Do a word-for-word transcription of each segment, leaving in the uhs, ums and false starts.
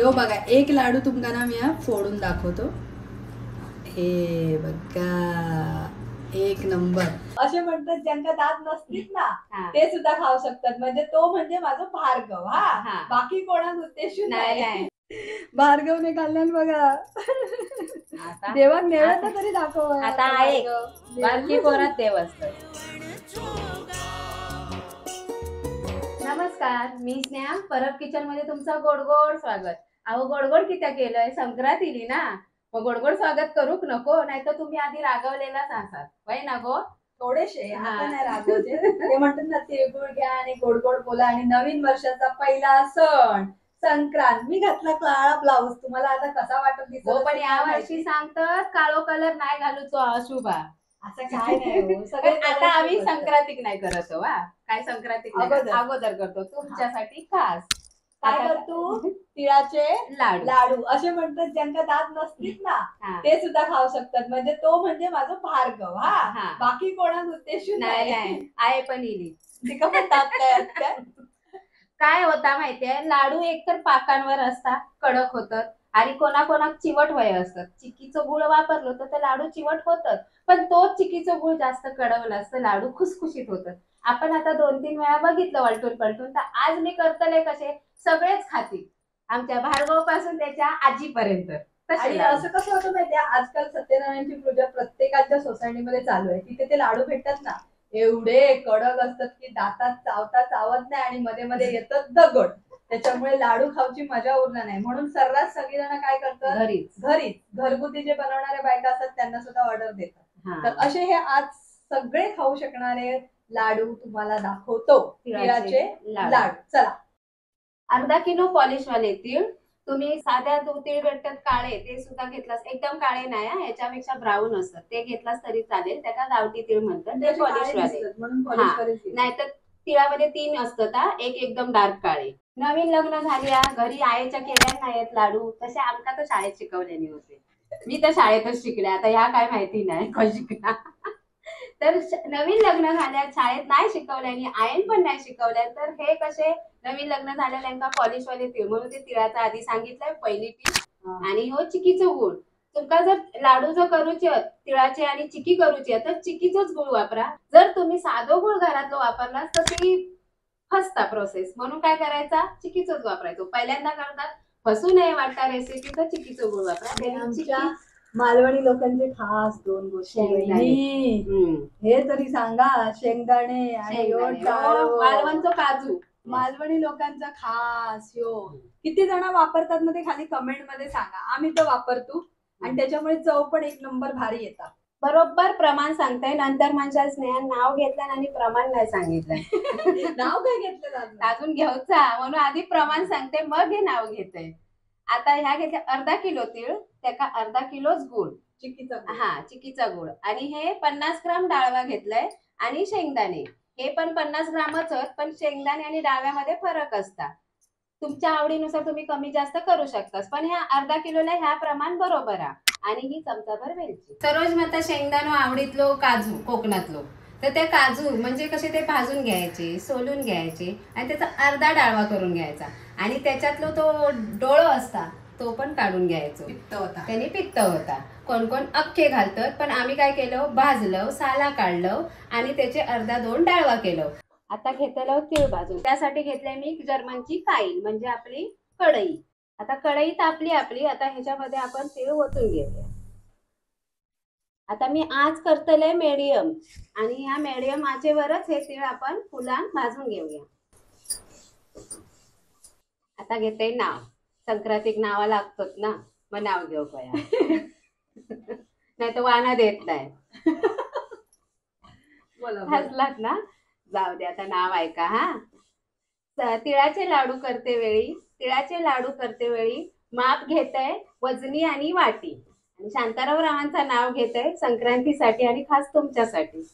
यो बघा एक लाडू तुमका ना मी हा फोडून दाखवतो. हे बघा एक नंबर. असे म्हणतात ज्यांना दात नसतील ना ते सुद्धा खाऊ शकतात. म्हणजे तो म्हणजे माझा भार्गव. हा बाकी कोणाच उद्देश नाही. भार्गवने खाल्ल्यान बघा. देवाक नैवेद्य तरी दाखव. आता आहे बाकी पोरात देव असतं. नमस्कार, मी स्नेहा. परब किचन मध्ये तुमचं गोडगोड स्वागत. अहो गोडगोड कित्या केलंय, संक्रांत इली ना, मग गोडगोड स्वागत करूक नको, नाही तर तुम्ही आधी रागवलेलाच असाल वय ना गो. थोडेसे आता नाही रागवते. ते म्हणतात ना तिळगुळ घ्या आणि गोड गोड बोला. आणि नवीन वर्षाचा पहिला सण संक्रांत. मी घातला काळा ब्लाऊज, तुम्हाला आता कसा वाटत दिसत. हो पण या वर्षी सांगतात काळो कलर नाही घालू तो अशुभा. असं काय नाही. सगळे आता आम्ही संक्रांतिक नाही करत. वा काय संक्रांतिक अगोदर करतो तुमच्यासाठी खास. काय करतो? तिळाचे लाडू. लाडू असे म्हणतात ज्यांना दात नसतील ना ते सुद्धा खाऊ शकतात. म्हणजे तो म्हणजे माझा भार्गव. हा बाकी कोणाच उद्देश नाही. आहे पण इली तिका पण दात नाही. काय होता माहितीये, लाडू एकतर पाकांवर असतात, कडक होतात, आणि कोणाकोणाक चिवट वय असतात. चिकीचं गुळ वापरलं तर ते लाडू चिवट होतात, पण तोच चिकीचं गुळ जास्त कडवलं असतं, लाडू खुसखुशीत होतात. आपण आता दोन तीन वेळा बघितलं वलटून पलटून. तर आज मी करतले कसे सगळेच खातील, आमच्या भार्गव पासून त्याच्या आजीपर्यंत. आणि असं कसं होतं माहितीये, आजकाल सत्यनारायणची पूजा प्रत्येकाच्या सोसायटीमध्ये चालू आहे. तिथे ते लाडू भेटतात ना, एवढे कडक असतात की दातात चावता चावत नाही आणि मध्ये मध्ये येतात दगड. त्याच्यामुळे लाडू खाऊची मजा उरणार नाही. म्हणून सर्रास सगळीजण काय करतात, घरीच घरीच घरगुती जे बनवणाऱ्या बायका असतात त्यांना सुद्धा ऑर्डर देतात. तर असे हे आज सगळे खाऊ शकणारे लाडू तुम्हाला दाखवतो. तिळाचे लाडू. चला. अर्धा किलो पॉलिश वाले तीळ. तुम्ही साध्या तीळ भेटतात काळे, ते सुद्धा घेतलास. एकदम काळे नाही, याच्यापेक्षा ब्राऊन असतात, ते घेतलास तरी चालेल. त्याला गावठी तीळ म्हणतात, ते पॉलिश वाले. नाहीतर तिळामध्ये तीन असतात, एक एकदम डार्क काळे. नवीन लग्न झाली, घरी आईच्या केल्या नाहीत लाडू, तसे आमका तर शाळेत शिकवलेली होते. मी तर शाळेतच शिकले, आता ह्या काय माहिती नाही कोण शिकला. तर नवीन लग्न झाल्या, शाळेत नाही शिकवल्याने, आईन पण नाही शिकवल्या, तर हे कसे नवीन लग्न झालेल्यांका पॉलिश वाले तीळ, म्हणून ते तिळाचं आधी सांगितलंय पहिली तीळ. आणि हो चिकीचं गुळ. तुमका जर लाडू जर करूचे तिळाचे आणि चिकी करूची तर चिकीचंच गुळ वापरा. जर तुम्ही साधो गुळ घरातलं वापरला तर ती फसता प्रोसेस, म्हणून काय करायचा, चिकीचंच वापरायचो. पहिल्यांदा करतात, फसू नये वाटता रेसिपी, तर चिकीचं गुळ वापरा. मालवणी लोकांचे खास दोन गोष्टी हे तरी सांगा, शेंगदाणे आणि मालवणचं काजू. मालवणी लोकांचा खास यो किती जण वापरतात ना ते खाली कमेंट मध्ये सांगा. आम्ही तर वापरतो आणि त्याच्यामुळे चव पण एक नंबर भारी येतात. बरोबर प्रमाण सांगताय. नंतर माझ्या स्नेहा नाव घेतलं आणि प्रमाण नाही सांगितलं. नाव काय घेतलं अजून घेऊचा, म्हणून आधी प्रमाण सांगते मग हे नाव घेते. आता ह्या घेतल्या अर्धा किलो तीळ, त्याका अर्धा किलोच गुळ, चिकीचा. हा चिकीचा गुळ. आणि हे पन्नास ग्राम डाळवा घेतलाय आणि शेंगदाणे. हे पण पन्नास ग्रामच, पण शेंगदाणे आणि डाळव्यामध्ये फरक असता. तुमच्या आवडीनुसार तुम्ही कमी जास्त करू शकता, पण ह्या अर्धा किलोला ह्या प्रमाण बरोबर आहे. आणि ही चमचाभर वेलची. सरोज माता शेंगदाणो आवडीतलो काजू कोकणातलो, तर ते काजू म्हणजे कसे ते भाजून घ्यायचे, सोलून घ्यायचे आणि त्याचा अर्धा डाळवा करून घ्यायचा. आणि त्याच्यातलो तो डोळो असता तो पण काढून घ्यायचो, पित्त होता, त्याने पित्त होता. कोण कोण अख्खे घालतात, पण आम्ही काय केलं, भाजलं, साला काढलं आणि त्याचे अर्धा दोन डाळवा केलं. आता घेतलं तीळ भाजून. त्यासाठी घेतले मी जर्मनची काईल, म्हणजे आपली कढई. आता कढई तापली आपली, आता ह्याच्यामध्ये आपण तीळ ओतून घेऊया. आता मी आज करतले मीडियम, आणि ह्या मीडियम आचेवरच हे तीळ आपण फुलान भाजून घेऊया. आता घेते नाव. संक्रांतिक नावा लागतात ना, मग नाव घेऊ पया. नाही तर वाना देत नाही. हसलात ना, जाऊ दे. आता नाव ऐका. हा तिळाचे लाडू करते वेळी तिळाचे लाडू करते वेळी माप घेतय वजनी आणि वाटी. आणि शांताराम रावांचं नाव घेतय संक्रांतीसाठी आणि खास तुमच्यासाठी.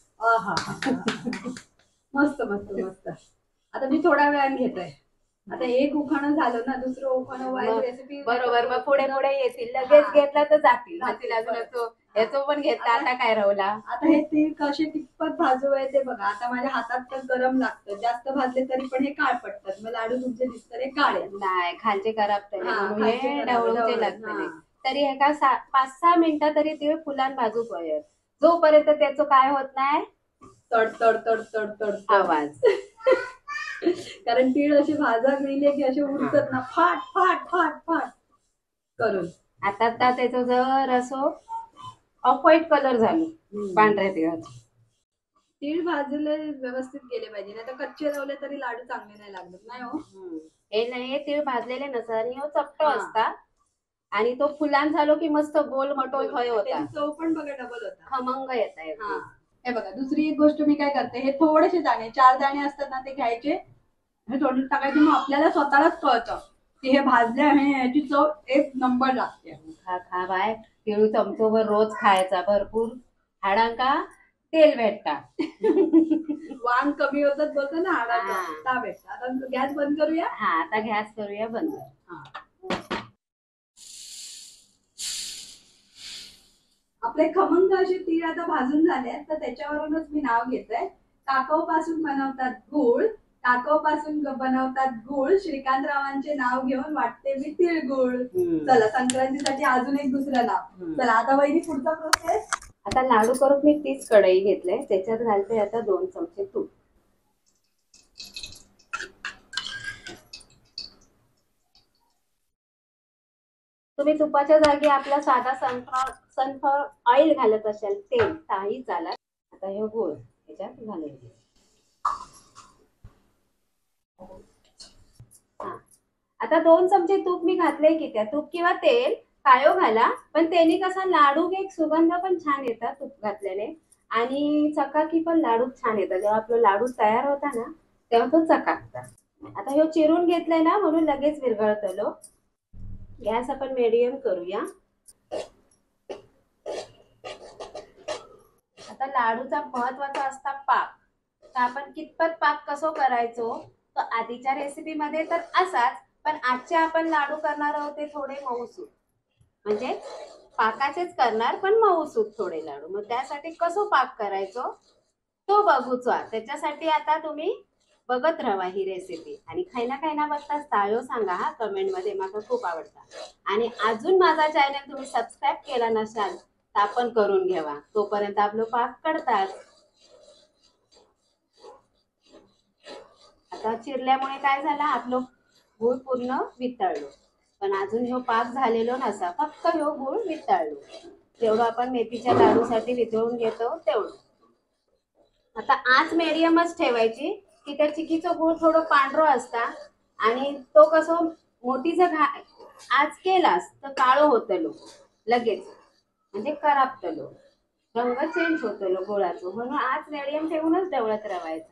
मस्त मस्त मस्त. आता मी थोड्या वेळाने घेतोय. आता एक उखाणं झालं ना, दुसरं उखाणं रेसिपी बरोबर, मग पुढे पुढे येतील. लगेच घेतला तर जातील जातील अजून तो याचं पण घेतला. आता काय राहुला आता हे तीळ कसे कितपत भाजू आहे ते बघा. आता माझ्या हातात तर गरम लागतं, जास्त भाजले तरी पण हे काळ पडतात. मग लाडू तुमचे दिसतात हे काळे. नाही खालचे खराब तले हा, म्हणून खालचे हे खराब, ढवळूचे ढवळून, लागतले. हा. तरी एका सा- पाच सहा मिनिटं तरी तीळ फुलान भाजू पाहिजे. जोपर्यंत त्याचं काय होत नाही तड तड तड तड तड तड. आवाज. कारण तीळ अशी भाजा गेली की असे उडतात ना, फाट फाट फाट फाट करून. आता आता त्याचं जर असं ऑफ व्हाईट कलर झालं पांढऱ्या तिळाचं. तीळ भाजले व्यवस्थित गेले पाहिजे, नाही तर कच्चे लावले तरी लाडू चांगले नाही लागत. नाही हो, हे नाही हे तीळ भाजलेले नसतात आणि हो चपट हा. असता आणि तो फुलान झालो की मस्त गोल मटोल थय होता. त्याची चव पण बघा डबल होता. खमंग येत आहे. हा. हे बघा दुसरी एक गोष्ट मी काय करते, हे थोडेसे दाणे चार दाणे असतात ना ते घ्यायचे, हे थोडे टाकायचे. मग आपल्याला स्वतःलाच कळतं की हे भाजले आहे, याची चव एक नंबर लागते. खा खा बाय तिळू चमचोभर रोज खायचा, भरपूर हाडांका तेल भेटता. वांग कमी होतात बोलतो ना हाडाचा, हा. ता भेटतं. आता गॅस बंद करूया. हा आता गॅस करूया बंद. हा. आपले खमंग असे तीळ आता भाजून झाले, तर त्याच्यावरूनच मी नाव घेतोय. काकव पासून बनवतात गुळ, काकव पासून बनवतात गुळ, श्रीकांतरावांचे नाव घेऊन वाटते मी तिळगुळ. हम्म. चला संक्रांतीसाठी अजून एक दुसरं नाव. हम्म. चला आता वहिनी पुढचा प्रोसेस. आता लाडू करून मी तीच कढई घेतले, त्याच्यात घालते आता दोन चमचे तूप. तुम्ही तुपाच्या जागी आपला साधा सनफ्लॉवर सनफ्लॉवर ऑइल घालत असाल तेल काही चालत. आता हे गोळ त्याच्यात घालायचे. हा आता दोन चमचे तूप मी घातले की त्या तूप किंवा तेल कायो घाला, पण त्याने कसा लाडू एक सुगंध पण छान येतात तूप घातल्याने आणि चकाकी पण लाडू छान येतात. जेव्हा आपला लाडू तयार होता ना तेव्हा तो चकाकता. आता हे चिरून घेतलंय ना म्हणून लगेच विरघळतलो. गॅस आपण मीडियम करूया. आता लाडूचा महत्वाचा असता पाक. तर आपण कितपत पाक कसो करायचो तर आधीच्या रेसिपी मध्ये तर असाच, पण आजचे आपण लाडू करणार आहोत ते थोडे मऊसूत, म्हणजे पाकाचेच करणार पण मऊसूत थोडे लाडू. मग त्यासाठी कसो पाक करायचो तो बघूचा. त्याच्यासाठी आता तुम्ही बघत राहा ही रेसिपी आणि खायना खायना बघता ताळो सांगा हा कमेंट मध्ये, मला खूप आवडता. आणि अजून माझा चॅनल तुम्ही सबस्क्राईब केला नसाल तर आपण करून घ्यावा. तोपर्यंत आपलं पाक कडतात. आता चिरल्यामुळे काय झालं आपलं गुळ पूर्ण वितळलो, पण अजून ह्यो पाक झालेलो नसा, फक्त ह्यो गुळ वितळलो. जेवढं आपण मेथीच्या लाडूसाठी वितळून घेतो तेवढं. आता आच मीडियमच ठेवायची की त्या चिकीचं गुळ थोडं पांढरं असता आणि तो कसं मोठीचा घा आज केलास तर काळो होतलो लगेच, म्हणजे करापतलो, रंग चेंज होतलो गुळाचं. म्हणून आज मीडियम ठेवूनच ढवळत राहायचं.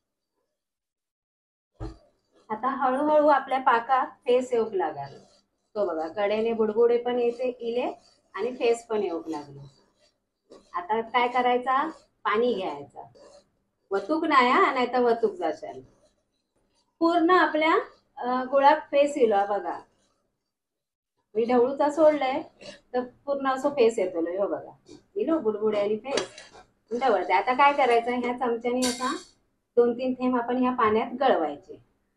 आता हळूहळू आपल्या पाकात फेस येऊक लागाल. तो बघा कडेने बुडबुडे पण येते इले आणि फेस पण येऊक लागलो. आता काय करायचा, पाणी घ्यायचा. वतूक नाही नाही तर वतूक जाशाल. पूर्ण आपल्या गुळात फेस येलो बघा. मी ढवळूचा सोडलाय तर पूर्ण असं फेस येतो हो बघा. इलो बुडबुडे आणि फेस ढवळते. आता काय करायचं, ह्या चमच्याने असा दोन तीन थेंब आपण ह्या पाण्यात गळवायचे.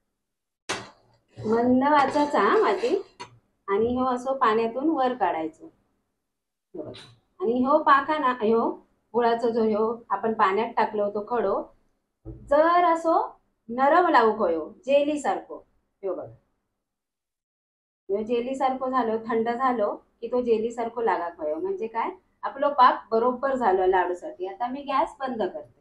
मंद वाचाचा माझी आणि ह्यो असं पाण्यातून वर काढायचं. आणि ह्यो पाका ना ह्यो गुळाचा जो ह्यो आपण पाण्यात टाकलो होतो खडो जर असो नरम लावूक होयो जेली सारखो. ह्यो बघा ह्यो जेली सारखो झालो, थंड झालो की तो जेली सारखो लागाक होयो, म्हणजे काय आपलो पाक बरोबर झालो लाडूसाठी. आता मी गॅस बंद करते.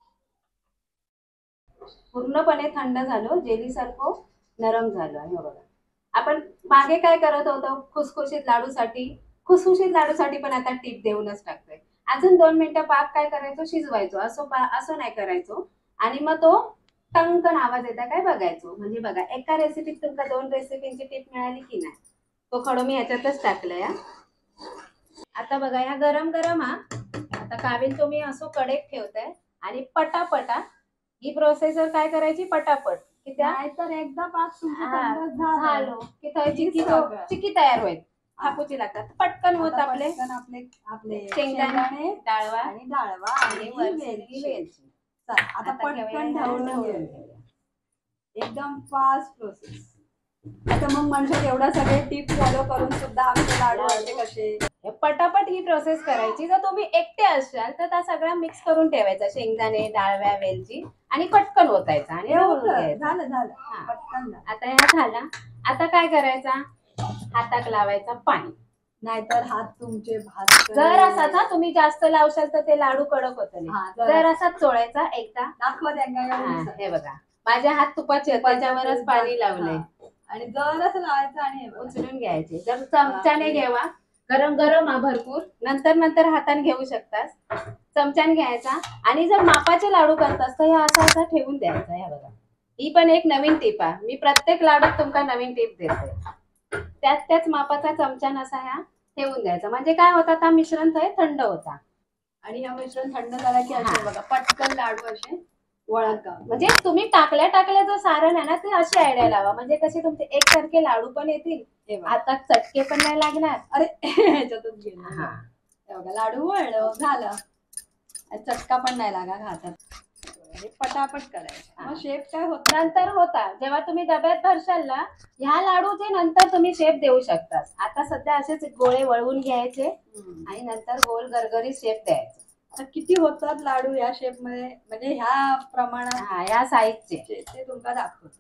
पूर्णपणे थंड झालो, जेली सारखो नरम झालो. हे बघा आपण मागे काय करत होतो खुसखुशीत लाडूसाठी, खुसखुशीत लाडूसाठी पण आता टीप देऊनच टाकतोय. अजून दोन मिनिटं पाक काय करायचो शिजवायचो, असो असं नाही करायचो. आणि मग तो टंकन आवाज येता काय बघायचो. म्हणजे बघा एका रेसिपीत तुमका दोन रेसिपींची टीप मिळाली की नाही. तो खडो मी याच्यातच टाकलाय. आता बघा या गरम गरम हा आता कावील तुम्ही असो कडेक ठेवताय आणि पटापटा ही प्रोसेसर काय करायची पटापट की त्या तर एकदा पाक तुमचा झालो की चिकी चिकी तयार होईल. थापूचे लागतात पटकन होत आता आपले पटकन आपले आपले शेंगदाणे डाळवा आणि डाळवा आणि आणि वरची वेलची. वेलची. चल, आता आता पटकन घेऊया, ढवळून ढवळून घेऊया. घेऊया. एकदम फास्ट प्रोसेस. आता मग म्हणजे एवढा सगळे टिप फॉलो करून सुद्धा आमचे लाडू असे कसे. हे पटापट ही प्रोसेस करायची. जर तुम्ही एकटे असाल तर त्या सगळ्या मिक्स करून ठेवायचा शेंगदाणे डाळव्या वेलची आणि पटकन ओतायचा आणि ढवळून एवढं घ्यायचं. झालं झालं हा. पटकन झालं. आता ह्या झाला. आता काय करायचा हाताक लावायचा पाणी. नाहीतर हात तुमचे भात जर असाच हा तुम्ही जास्त लावशाल तर ते लाडू कडक होतले. हा, जर जरा. असाच चोळायचा एकदा. दाखवा त्यांना हा, एवढं दिसत. हे बघा माझे हात तुपाचे आहेत, त्याच्यावरच पाणी लावलंय. हा. आणि जर असं लावायचं आणि हे बघा. उचलून घ्यायचे. जर चमच्याने घ्यावा गरम गरम हा भरपूर नंतर नंतर हाताने घेऊ शकतास. चमच्याने घ्यायचा आणि जर मापाचे लाडू करतास तर ह्या असा असा ठेवून द्यायचा. ह्या बघा ही पण एक नवीन टीप आहे. मी प्रत्येक लाडूत तुमका नवीन टीप देते. त्याच त्याच मापाचा चमच्यान असा ह्या ठेवून द्यायचा. म्हणजे काय होता आता मिश्रण थंड होता आणि हे मिश्रण थंड झालं की असे बघा पटकन लाडू असे वळका. म्हणजे तुम्ही टाकल्या टाकल्या जो सारण आहे ना ते अशी आयडिया लावा. म्हणजे कसे तुमचे एकसारखे लाडू पण येतील आता चटके पण नाही लागणार. अरे ह्याच्यातच गेलं. हा हे बघा लाडू वळलं झालं आणि चटका पण नाही लागा हातात. हे पटापट करायचं. मग शेप काय होत नंतर होता जेव्हा तुम्ही डब्यात भरशाल ना ह्या लाडूचे नंतर तुम्ही शेप देऊ शकता. आता सध्या असेच गोळे वळवून घ्यायचे आणि नंतर गोल गरगरीत शेप द्यायचा. आता किती होतात लाडू या शेप मध्ये म्हणजे ह्या प्रमाणात हा या साईजचे ते तुमका दाखवतो.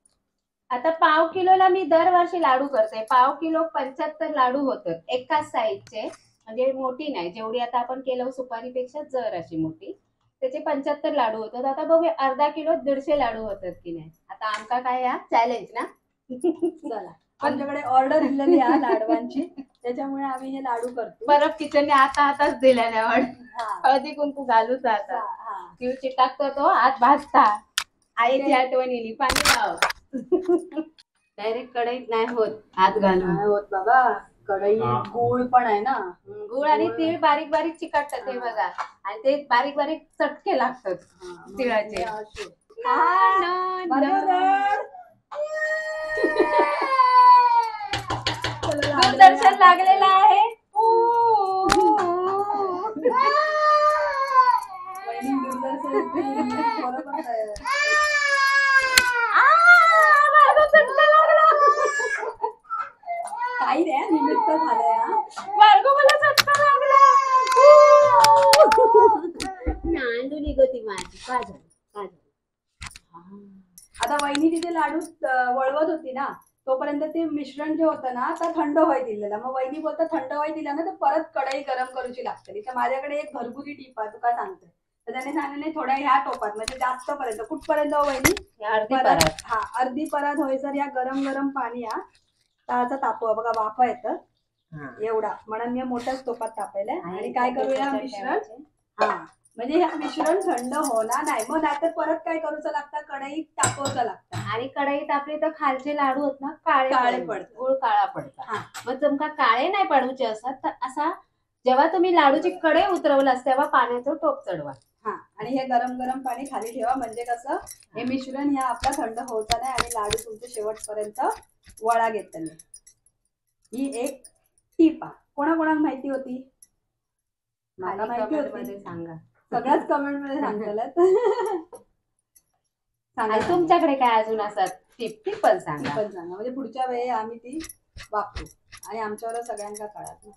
आता पाव किलोला मी दरवर्षी लाडू करते. पाव किलो पंच्याहत्तर लाडू होतात एकाच साईजचे. म्हणजे मोठी नाही जेवढी आता आपण केलं सुपारीपेक्षा जर अशी मोठी त्याचे पंच्याहत्तर लाडू होतात. आता बघूया अर्धा किलो दीडशे लाडू होतात की नाही. आता आमका काय या चॅलेंज ना. चला आमच्याकडे ऑर्डर दिलेली आहे लाडवांची त्याच्यामुळे आम्ही हे लाडू करतो. बरं किचनने आता आताच दिल्या नाही हळदी कुंकू घालूच आता हा. किव चिटाकतो तो हात भाजता. आईची आठवण येली पाणी लाव. डायरेक्ट कढईत नाही होत हात घालून. नाही होत बाबा कढई गुळ पण आहे ना. गुळ आणि तीळ बारीक बारीक चिकटतात ते बघा आणि ते बारीक बारीक चटके लागतात तिळाचे. दूरदर्शन लागलेलं आहे. काही नाही निमित्त झालंय. बाळगो मला चटका लागला. नांदू निघती माझी का झालं का झालं. आता वहिनी तिथे लाडू वळवत होती ना तोपर्यंत ते मिश्रण जे होतं ना तर थंड व्हाय दिलेलं. मग वहिनी बोलतात थंड व्हाय दिला ना तर परत कढई गरम करूची लागते. तर माझ्याकडे एक घरगुती टीप आहे तुका सांगते. तर त्याने सांगितले थोड्या ह्या टोपात म्हणजे जास्त पर्यंत कुठपर्यंत हो वहिनी अर्धी परत परात. हा अर्धी परात होईसर या गरम गरम पाणी या ताचा तापवा बघा वाफा येतं एवढा म्हणून मी मोठ्याच टोपात तापायलाय. आणि काय करूया मिश्रण हा म्हणजे हे मिश्रण थंड होणार नाही. मग नाहीतर परत काय करूचं लागतं कढईत तापवचं लागतं. आणि कढईत आपले तर खालचे लाडू होत ना काळे काळे पडतात. गुळ काळा पडतात. मग तुमका काळे नाही पडूचे असतात तर असा जेव्हा तुम्ही लाडूची कढई उतरवलास तेव्हा पाण्याचं टोप चढवा. हा आणि हे गरम गरम पाणी खाली ठेवा म्हणजे कसं हे मिश्रण हे आपला थंड होता नाही आणि लाडू तुमचे शेवटपर्यंत वळा घेत नाही. ही एक टीप आहे. कोणाकोणाला माहिती होती मला माहिती होती सांगा. सगळ्याच कमेंट मध्ये सांगतात. सांगा तुमच्याकडे काय अजून असतात टिप ती पण सांगा. पण सांगा म्हणजे पुढच्या वेळी आम्ही ती वापरू आणि आमच्यावर सगळ्यांना कळत.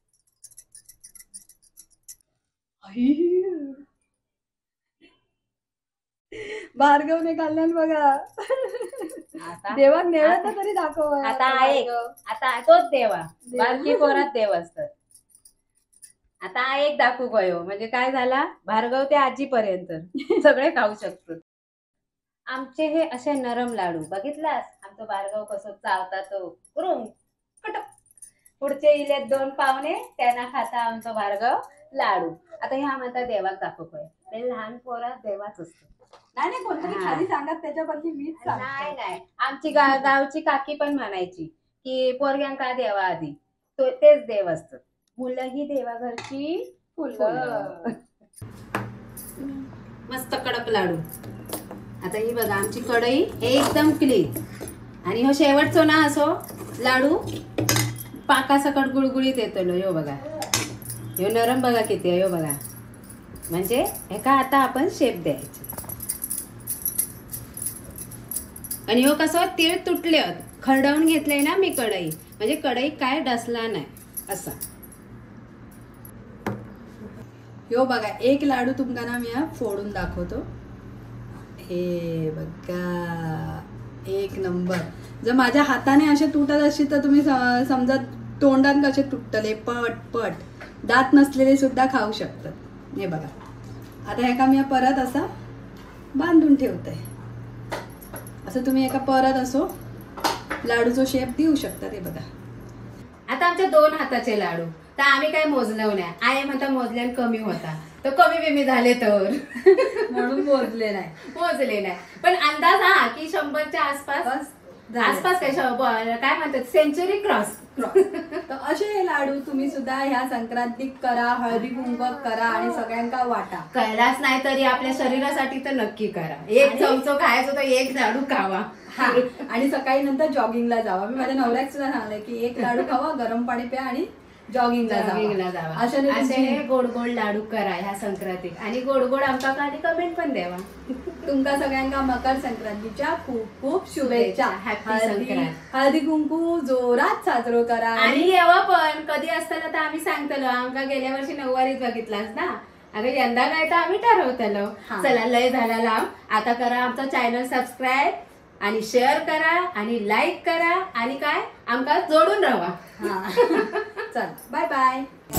भार्गवने खाल्ल्यान बघा देवाक नैवेद्य तरी दाखव. आता आहे आता तोच देवा बारकी पोरात देव असतात. आता एक दाखवू गयो म्हणजे काय झाला भार्गव ते आजीपर्यंत सगळे खाऊ शकतो. आमचे हे असे नरम लाडू बघितलास आमचं भार्गव कसं चावता तो करून कटक. पुढचे इलेत दोन पाहुणे त्यांना खाता आमचं भार्गव लाडू. आता ह्या म्हणता देवाक दाखवतोय ते लहान पोरात देवाच असतो. नाही नाही कोणतरी खाली सांगत त्याच्याबद्दल मीच नाही नाही आमची गा गावची काकी पण म्हणायची की पोरग्यांका देवा आधी तो तेच देव असतात. मुलं ही देवाघरची फुलं. मस्त कडक लाडू. आता ही बघा आमची कढई एकदम क्लीन आणि हो शेवटचो ना असो लाडू पाकासकट गुळगुळीत येतो यो बघा. ह्यो नरम बघा किती आहे, यो बघा. म्हणजे एका आता आपण शेप द्यायचे. आणि ह्यो कसं तीळ तुटले खरडवून घेतलंय ना मी कढई, म्हणजे कढई काय डसला नाही असा. यो बघा एक लाडू तुमकां मी हा फोडून दाखवतो. हे बघा एक नंबर. जर माझ्या हाताने असे तुटत असतील तर तुम्ही समजा तोंडात कसे तुटतले पट पट. दात नसलेले सुद्धा खाऊ शकतात. हे बघा आता ह्याका मी परत असा बांधून ठेवते. असं तुम्ही एका परत असो लाडूचो शेप देऊ शकता. हे बघा आता आमच्या दोन हाताचे लाडू तर आम्ही काय मोजलं नाही. आई म्हणता मोजल्यान कमी होता, तर कमी बिमी झाले तर म्हणून मोजले नाही मोजले नाही. पण अंदाज हा की शंभरच्या आसपास आसपास काय शंभर काय म्हणतात सेंचुरी क्रॉस. तर असे हे लाडू तुम्ही सुद्धा ह्या संक्रांतीत करा, हळदी कुंकवात करा आणि सगळ्यांका वाटा. कैलास नाही तरी आपल्या शरीरासाठी तर नक्की करा. एक चमचो खायचो तर एक लाडू खावा. आणि सकाळी नंतर जॉगिंगला जावा. मी माझ्या नवऱ्याक सुद्धा सांगलंय की एक लाडू खावा, गरम पाणी प्या आणि जॉगिंगला जॉगिंगला जावा. अशाने असे गोड गोड लाडू करा ह्या संक्रांतीत. आणि गोड गोड आमका खाली कमेंट पण द्यावा. तुमका सगळ्यांका मकर संक्रांतीच्या खूप खूप शुभेच्छा. हॅपी संक्रांत. हळदी कुंकू जोरात साजरो करा. आणि येवा पण कधी असताना तर आम्ही सांगतलो. आमका गेल्या वर्षी नऊवारीत बघितलास ना, अगं यंदा काय तर आम्ही ठरवतलो. चला लय झाला लांब. आता करा आमचा चॅनल सबस्क्राईब आणि शेअर करा आणि लाईक करा आणि काय आमका जोडून राहा. चल बाय बाय.